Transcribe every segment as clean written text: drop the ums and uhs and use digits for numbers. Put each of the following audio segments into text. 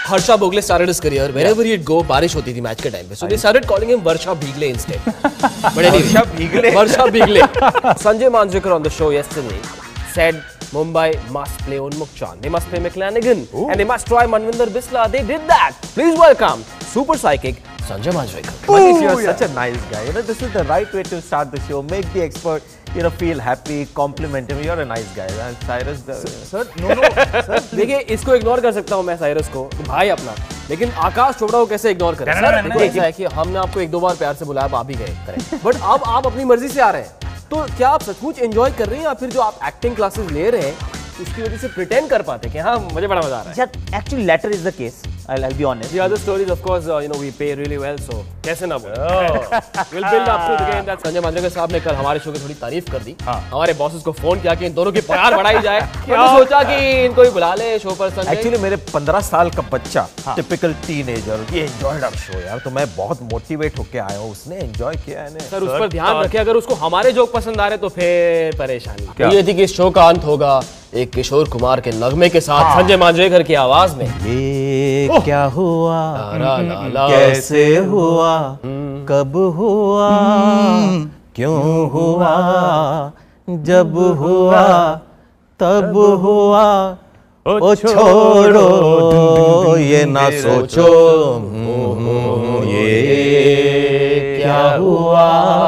Harsha Bhogle started his career wherever he'd go, बारिश होती थी मैच के टाइम पे. So they started calling him Varsha Bhigle instead. But anyway, Varsha Bhigle. Sanjay Manjrekar on the show yesterday said Mumbai must play Unmukt Chand. They must play McLanigan. And they must try Manvinder Bisla. They did that. Please welcome super psychic Sanjay Manjrekar. Manish, you're such a nice guy. You know, this is the right way to start the show. Make the expert, you know, feel happy, compliment him. You're a nice guy. And Cyrus, sir, no, sir. देखिए, इसको ignore कर सकता हूँ मैं Cyrus को, भाई अपना. लेकिन आकाश चोपड़ा को कैसे इग्नोर करें? सर, देखो ऐसा है कि हमने आपको एक दो बार प्यार से बुलाया, आप भी गए. करें. बट अब आप अपनी मर्जी से आ रहे हैं. तो क्या आप सचमुच एंजॉय कर रहे हैं या फिर जो आप एक्टिंग क्लासेस ले रहे हैं उसकी वजह से प्रिटेंड कर पाते हैं कि हाँ मुझे बड़ा मजा आ रहा है? Actually, latter is the case. I'll be honest. The other stories, of course, you know, we pay really well, so कैसे ना बोले. We'll build up to the game that Sanjay Manjrekar साहब ने कल हमारे शो की थोड़ी तारीफ कर दी. हमारे बॉसेस को फोन किया कि इन दोनों की प्यार बढ़ाई जाए. मैंने सोचा कि इनको भी बुला ले शो पर. संजय Actually, मेरे 15 साल का बच्चा, typical teenager, ये enjoyed our show यार. तो मैं बहुत मोटिवेट होके आया हूँ. उसने enjoy किया है. सर उस पर ध्यान रखिए, अगर उसको हमारे जोक पसंद आ रहे तो फिर परेशानी. ये थी कि शो का अंत होगा एक किशोर कुमार के नगमे के साथ संजय मांजरेकर की आवाज में. ये क्या हुआ, कैसे हुआ, कब हुआ, क्यों हुआ, जब हुआ तब हुआ, ओ छोड़ो ये ना सोचो ये क्या हुआ.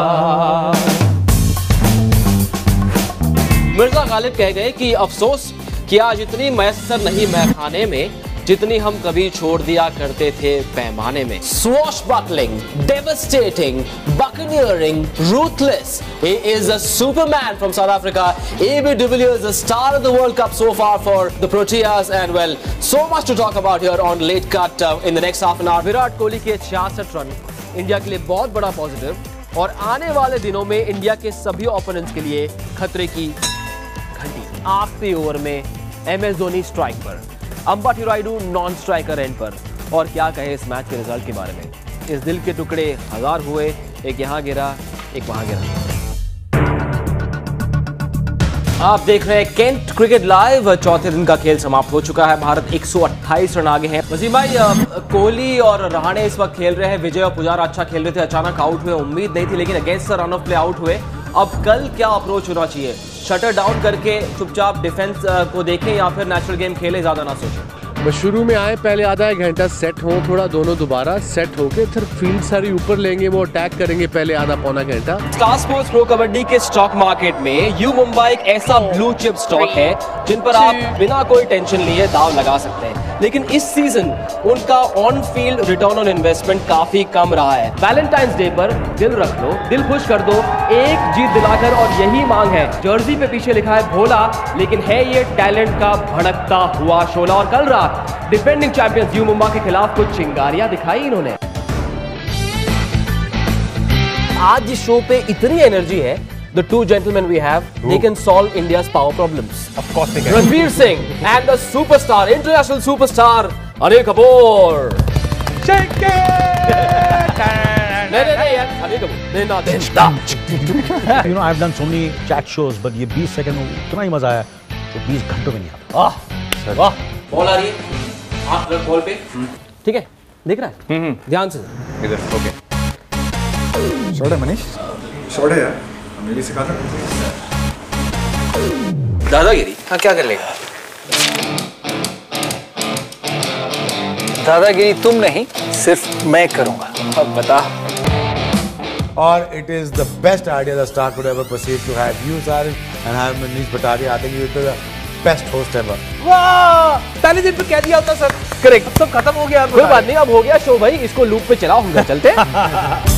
मिर्जा गालिब कह गए कि अफसोस कि आज इतनी मैसर नहीं मैखाने में जितनी हम कभी छोड़ दिया करते थे पैमाने में. Swashbuckling, devastating, buccaneering, ruthless. He is a superman from South Africa. AB de Villiers, the star of the World Cup so far for the Proteas, and well, so much to talk about here on Late Cut in the next half an hour. Virat Kohli के 66 run India के लिए बहुत बड़ा positive और आने वाले दिनों में इंडिया के सभी ओपोनेंट्स के लिए खतरे की घंटी. आखिरी ओवर में MS धोनी स्ट्राइक पर, Ambati Rayudu non striker end पर. और क्या कहे इस मैच के रिजल्ट के बारे में. इस दिल के टुकड़े हजार हुए, एक यहाँ गिरा एक वहां गिरा. आप देख रहे हैं केंट क्रिकेट लाइव. चौथे दिन का खेल समाप्त हो चुका है. भारत 128 रन आगे हैं. वसीम भाई, कोहली और रहाणे इस वक्त खेल रहे हैं. विजय और पुजारा अच्छा खेल रहे थे, अचानक आउट हुए. उम्मीद नहीं थी लेकिन against the run of play out हुए. अब कल क्या अप्रोच होना चाहिए? शटर डाउन करके चुपचाप डिफेंस को देखें या फिर नेचुरल गेम खेले, ज्यादा ना सोचें? बस शुरू में आए, पहले आधा एक घंटा सेट हो, थोड़ा दोनों दोबारा सेट होके फिर फील्ड सारी ऊपर लेंगे, वो अटैक करेंगे पहले आधा पौना घंटा. स्टार स्पोर्ट्स प्रो कबड्डी के स्टॉक मार्केट में यू मुंबई एक ऐसा ब्लू चिप स्टॉक है जिन पर आप बिना कोई टेंशन लिए दाव लगा सकते हैं. लेकिन इस सीजन उनका on field return on investment काफी कम रहा है. वैलेंटाइंस डे पर दिल रख लो, दिल खुश कर दो, एक जीत दिलाकर, और यही मांग है. जर्सी पे पीछे लिखा है भोला, लेकिन है ये टैलेंट का भड़कता हुआ शोला. और कल रात डिफेंडिंग चैंपियंस यू मुंबई के खिलाफ कुछ चिंगारियां दिखाई इन्होंने. आज इस शो पे इतनी एनर्जी है. The two gentlemen we have, they can solve India's power problems. Of course they can. Ranveer Singh and the superstar, international superstar, Anil Kapoor. Shake it! नहीं यार, Anil Kapoor. नहीं ना दे. You know, I've done so many chat shows, but ये 20 second में इतना ही मजा आया तो 20 घंटों में नहीं आता. वाह. बॉल आ रही है. हाथ रख बॉल पे. ठीक है, देख रहा है? ध्यान से. इधर. ओके. शॉट है मनीष. शॉट है यार, हमने भी सिखा था. दादागिरी. हाँ, क्या कर लेगा? दादागिरी तुम नहीं, सिर्फ मैं करूंगा. अब बता. Or it is the best idea the star could ever perceive to have you, Cyrus, and have Manish Bhattaria. I think you're the best host ever. वाह, पहले दिन पे कह दिया होता सर. करेक्ट. सब खत्म हो गया. कोई बात नहीं, अब हो गया शो भाई. इसको लूप पे चलाओ, हम घर चलते हैं.